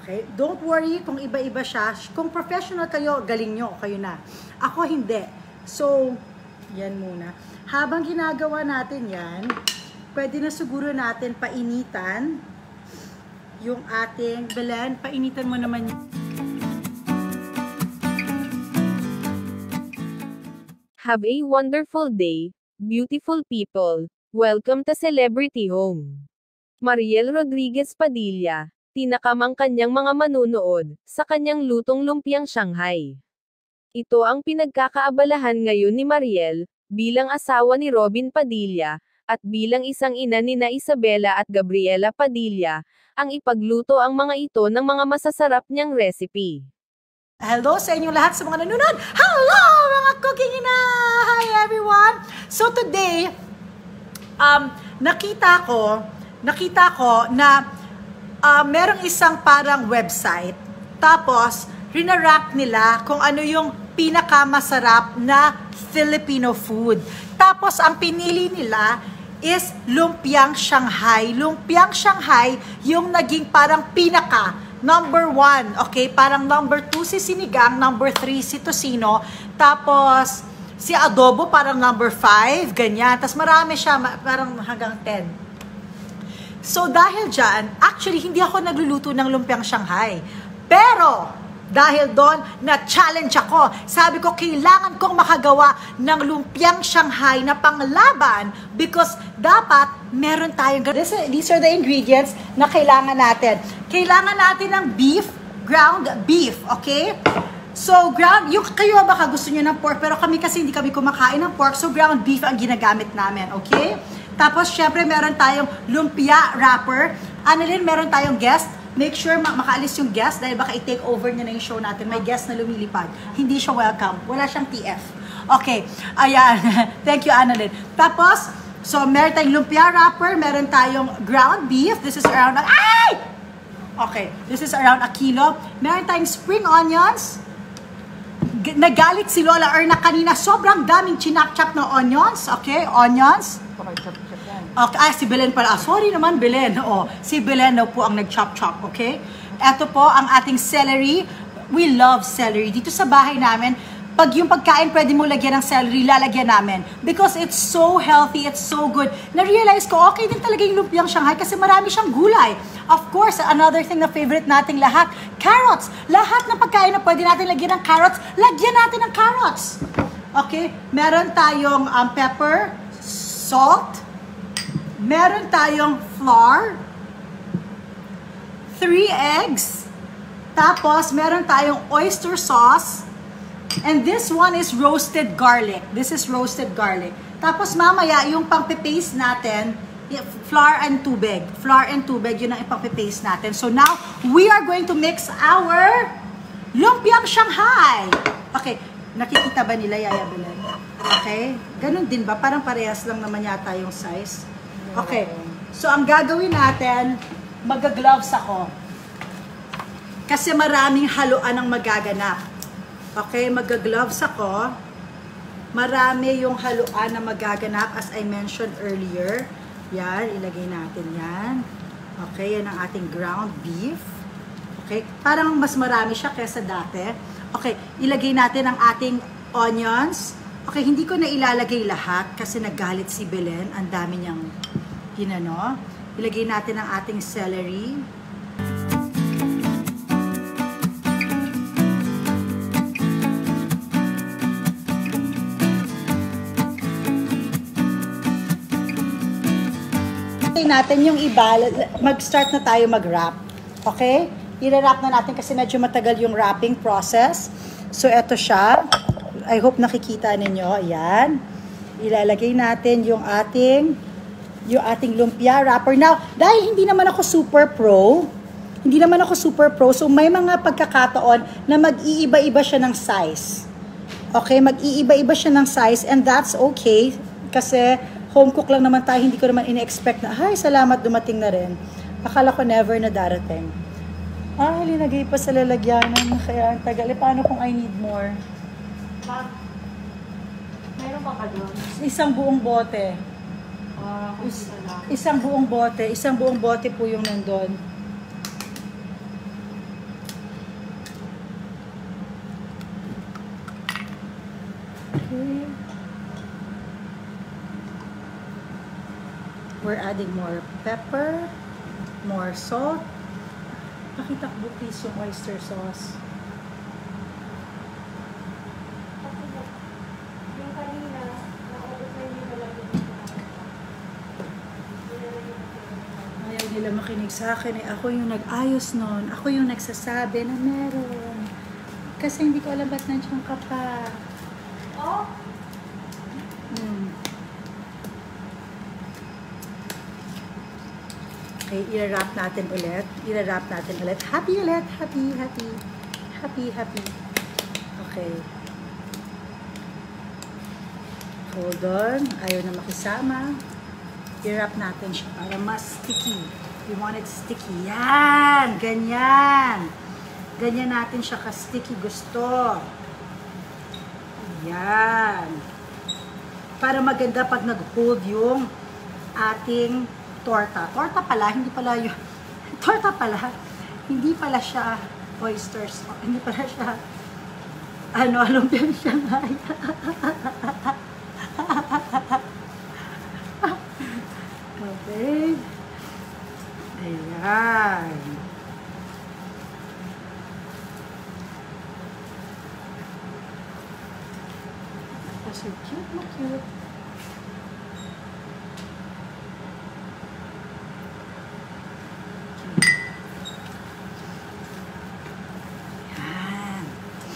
Okay? Don't worry kung iba-iba siya. Kung professional kayo, galing nyo, kayo na. Ako hindi. So, yan muna. Habang ginagawa natin yan, pwede na siguro natin painitan yung ating Belen. Painitan mo naman. Have a wonderful day, beautiful people. Welcome to Celebrity Home. Mariel Rodriguez Padilla, tinakam ang kanyang mga manunood sa kanyang lutong lumpiang Shanghai. Ito ang pinagkakaabalahan ngayon ni Mariel, bilang asawa ni Robin Padilla, at bilang isang ina ni na Isabela at Gabriela Padilla, ang ipagluto ang mga ito ng mga masasarap niyang recipe. Hello sa inyong lahat sa mga nanonood. Hello mga cooking ina! Hi everyone! So today, nakita ko na merong isang parang website. Tapos, rinarank nila kung ano yung pinakamasarap na Filipino food. Tapos, ang pinili nila is lumpiang Shanghai. Lumpiang Shanghai, yung naging parang pinaka, number 1, okay? Parang number 2 si sinigang, number 3 si tocino, tapos si adobo parang number 5, ganyan. Tapos marami siya, parang hanggang 10. So dahil dyan, actually hindi ako nagluluto ng lumpiang Shanghai. Pero dahil doon, na-challenge ako. Sabi ko, kailangan kong makagawa ng lumpiang Shanghai na panglaban because dapat meron tayong... These are the ingredients na kailangan natin. Kailangan natin ng beef, ground beef, okay? So, kayo baka gusto nyo ng pork, pero kami kasi hindi kami kumakain ng pork, so ground beef ang ginagamit namin, okay? Tapos, syempre, meron tayong lumpia wrapper. Annalyn, meron tayong guest. Make sure makaalis yung guest dahil baka i-take over niya na yung show natin. May guest na lumilipad. Hindi siya welcome. Wala siyang TF. Okay. Ayan. Thank you, Annalyn. Tapos, so meron tayong lumpia wrapper. Meron tayong ground beef. This is around... Ay! Okay. This is around a kilo. Meron tayong spring onions. Nagalit si Lola Erna kanina. Sobrang daming chinap-chap na onions. Okay? Onions. Okay, si Belen pala. Sorry naman, Belen. Oh, si Belen daw po ang nag-chop-chop, okay? Ito po ang ating celery. We love celery. Dito sa bahay namin, pag yung pagkain pwede mo lagyan ng celery, lalagyan namin. Because it's so healthy, it's so good. Na-realize ko, okay din talaga yung lumpiang Shanghai kasi marami siyang gulay. Of course, another thing na favorite nating lahat, carrots. Lahat ng pagkain na pwede natin lagyan ng carrots, lagyan natin ng carrots. Okay? Meron tayong pepper, salt, meron tayong flour, 3 eggs, tapos meron tayong oyster sauce, and this one is roasted garlic. This is roasted garlic. Tapos mamaya, yung pang-paste natin, flour and tubig. Flour and tubig, yun ang ipang-paste natin. So now, we are going to mix our lumpiang Shanghai. Okay, nakikita ba nila, Yaya Belen? Okay, ganun din ba? Parang parehas lang naman yata yung size. Okay, so ang gagawin natin, mag-gloves ako. Kasi maraming haluan ang magaganap. Okay, mag-gloves ako. Marami yung haluan na magaganap as I mentioned earlier. Yan, ilagay natin yan. Okay, yan ang ating ground beef. Okay, parang mas marami siya kaysa dati. Okay, ilagay natin ang ating onions. Okay, hindi ko na ilalagay lahat kasi nagalit si Belen. Ang dami niyang ginano. Ilagay natin ang ating celery. Natin yung iba, mag-start na tayo mag-wrap. Okay? I-wrap na natin kasi medyo matagal yung wrapping process. So, eto siya. I hope nakikita ninyo. Ayan. Ilalagay natin yung ating lumpia wrapper. Now, dahil hindi naman ako super pro, so may mga pagkakataon na mag-iiba-iba siya ng size. Okay? Mag-iiba-iba siya ng size and that's okay kasi home cook lang naman tayo, hindi ko naman ina-expect na, ay, salamat, dumating na rin. Akala ko never na darating. Linagay pa sa lalagyanan, kaya ang tagal. Paano kung I need more? Meron pa ka doon? Isang buong bote. Isang buong bote po yung nandun. Okay. We're adding more pepper, more salt. Pakitakbo please yung oyster sauce. Ayaw nila makinig sa akin eh. Ako yung nag-ayos nun. Ako yung nagsasabi na meron. Kasi hindi ko alam ba't nandiyan ka pa. Oh? Okay, i-wrap natin ulit. I-wrap natin ulit. Happy ulit. Happy, happy. Happy, happy. Okay. Hold on. Ayaw na makisama. I-wrap natin siya para mas sticky. You want it sticky. Yan! Ganyan. Ganyan natin siya ka-sticky gusto. Yan. Para maganda pag nag-hold yung ating torta. Torta pala, hindi pala yung... Torta pala, hindi pala siya oysters. Hindi pala siya... lumpia Shanghai. Okay. Ayan. So cute, mo cute. Yan.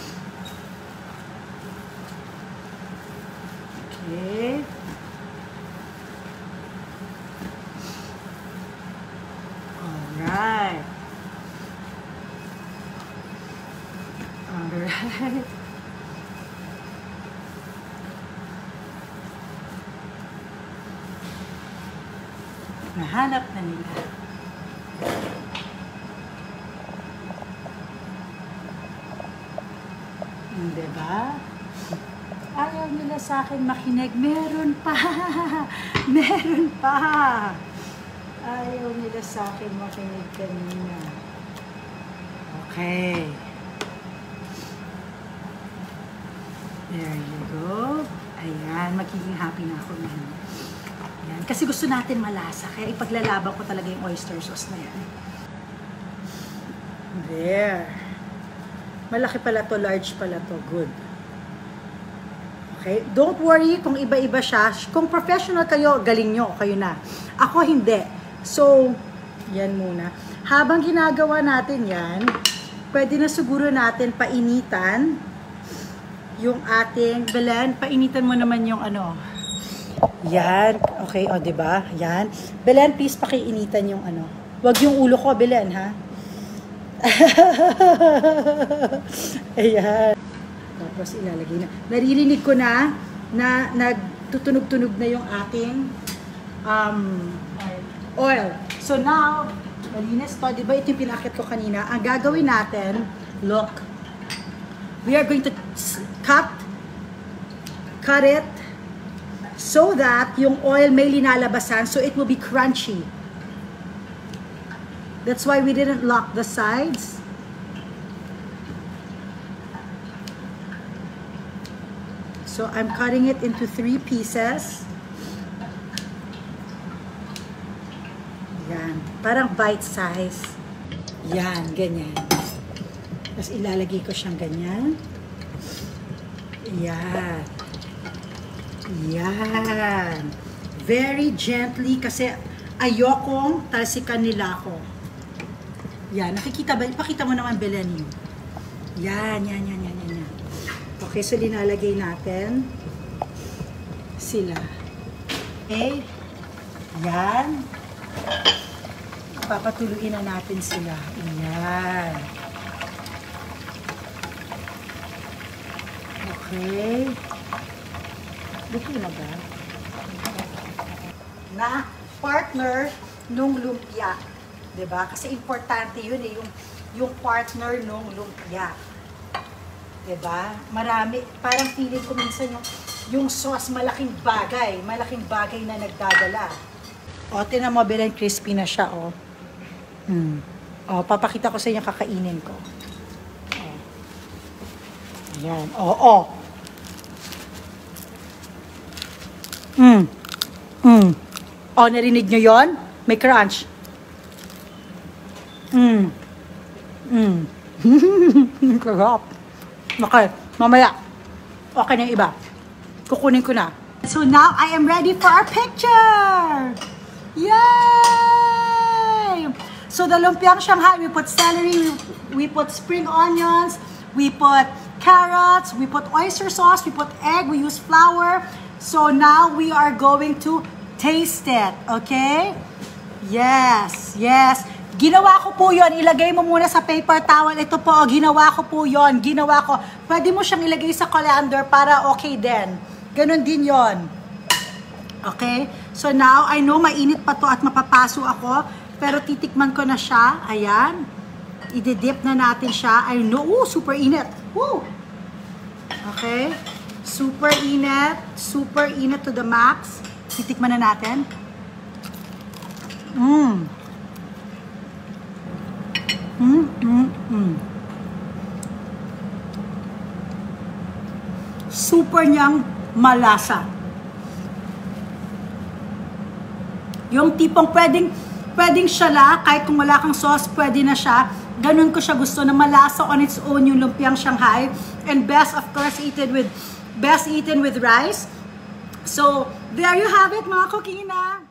Okay. Alright. Alright. Nahanap na nila. Diba? Ayaw nila sa akin makinig. Meron pa! Meron pa! Ayaw nila sa akin makinig kanina. Okay. There you go. Ayan, magiging happy na ako ngayon. Ayan. Kasi gusto natin malasa, kaya ipaglalaban ko talaga yung oyster sauce na yan. There. Malaki pala to, large pala to. Good. Okay? Don't worry kung iba-iba siya. Kung professional kayo, galing nyo, kayo na. Ako hindi. So, yan muna. Habang ginagawa natin yan, pwede na siguro natin painitan yung ating Belen. Painitan mo naman yung ano. Yan. Okay, o diba? Yan. Belen, please pakiinitan yung ano. Wag yung ulo ko, Belen, ha? Ayan. Tapos ilalagay na. Naririnig ko na nagtutunog-tunog na yung ating oil. So now, malinis to. Diba ito yung pinakit ko kanina? Ang gagawin natin, look, we are going to cut it so that yung oil may linalabasan so it will be crunchy. That's why we didn't lock the sides. So I'm cutting it into 3 pieces. Yan. Parang bite size. Yan, ganyan. Tapos ilalagay ko siyang ganyan. Yan. Yan. Very gently kasi ayokong talsikan nila ako. Yan. Nakikita ba? Ipakita mo naman, Belen, yun. Yan, yan, yan, yan, yan, yan. Okay, so linalagay natin sila. Okay. Yan. Papatuluin na natin sila. Yan. Okay. Buti na ba? Na partner nung lumpia. Diba? Kasi importante yun eh, yung partner nung lumpia. Diba? Marami, parang feeling ko minsan yung sauce malaking bagay na nagdadala. O, tinan mo, Belen, crispy na siya, o. O, papakita ko sa inyo kakainin ko. O. Ayan, o. O, narinig nyo yon? May crunch. Sarap. Okay, mamaya. Okay na yung iba. Kukunin ko na. So now, I am ready for our picture! Yay! So the lumpiang Shanghai, we put celery, we put spring onions, we put carrots, we put oyster sauce, we put egg, we use flour. So now we are going to taste it, okay? Yes, yes. Ginawa ko po yon. Ilagay mo muna sa paper towel. Ito po, ginawa ko po yon. Ginawa ko. Pwede mo siyang ilagay sa colander para okay din. Ganon din yon. Okay? So now, I know mainit pa to at mapapaso ako. Pero titikman ko na siya. Ayan. I-dip na natin siya. I know. Super init. Woo! Okay? Super init. Super init to the max. Titikman na natin. Super niyang malasa. Yung tipong pwedeng siya kahit kung wala kang sauce, pwede na siya. Ganun ko siya gusto, na malasa on its own yung lumpiang Shanghai. And best, of course, eaten with rice. So, there you have it, mga kukina.